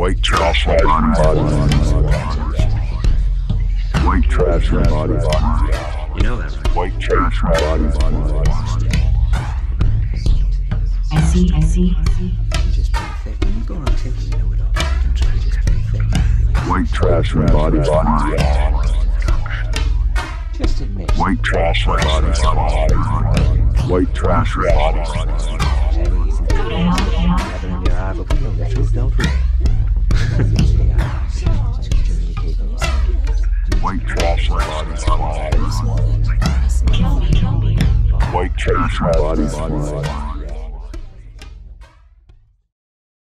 White trash and bodies. White trash and bodies. You know that, right? White trash and bodies. I see. You just play fake. When you go around thinking you know it all, you try to just play fake. White trash and bodies. Just admit. White trash and bodies. White trash and bodies. Have it in your eye, but we know the truth, don't we? White trash and bodies. White trash and bodies.